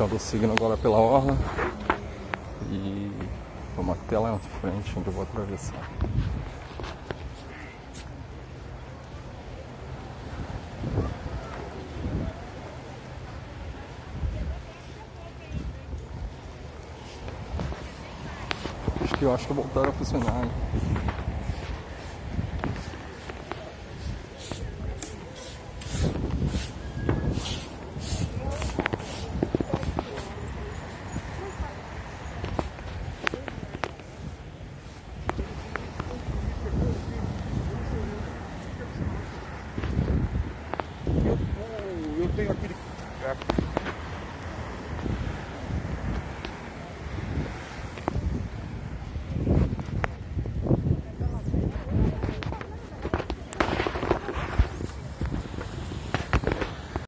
Então eu tô seguindo agora pela orla e vamos até lá na frente onde eu vou atravessar. Eu acho que voltaram a funcionar, hein? Eu tenho aquele